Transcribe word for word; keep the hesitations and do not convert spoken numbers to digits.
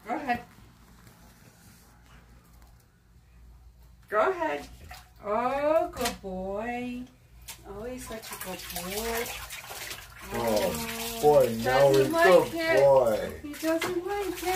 Go ahead. Go ahead. Oh, good boy. Oh, he's such a good boy. Oh, boy, now he's a good boy. He doesn't like it.